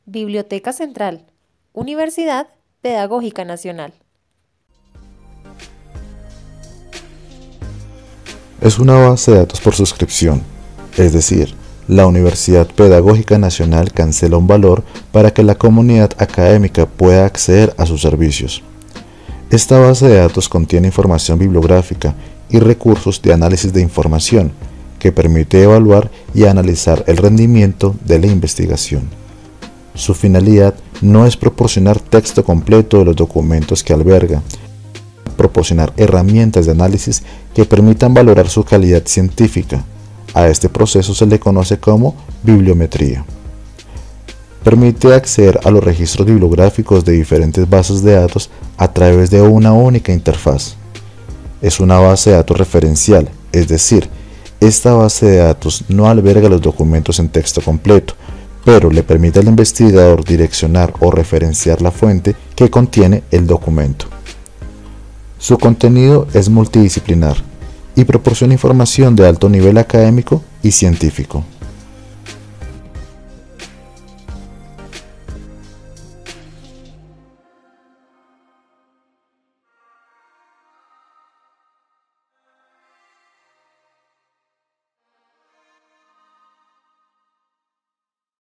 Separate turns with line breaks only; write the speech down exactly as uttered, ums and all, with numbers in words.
Biblioteca Central, Universidad Pedagógica Nacional.
Es una base de datos por suscripción, es decir, la Universidad Pedagógica Nacional cancela un valor para que la comunidad académica pueda acceder a sus servicios. Esta base de datos contiene información bibliográfica y recursos de análisis de información que permite evaluar y analizar el rendimiento de la investigación. Su finalidad no es proporcionar texto completo de los documentos que alberga, proporcionar herramientas de análisis que permitan valorar su calidad científica. A este proceso se le conoce como bibliometría. Permite acceder a los registros bibliográficos de diferentes bases de datos a través de una única interfaz. Es una base de datos referencial, es decir, esta base de datos no alberga los documentos en texto completo, pero le permite al investigador direccionar o referenciar la fuente que contiene el documento. Su contenido es multidisciplinar y proporciona información de alto nivel académico y científico.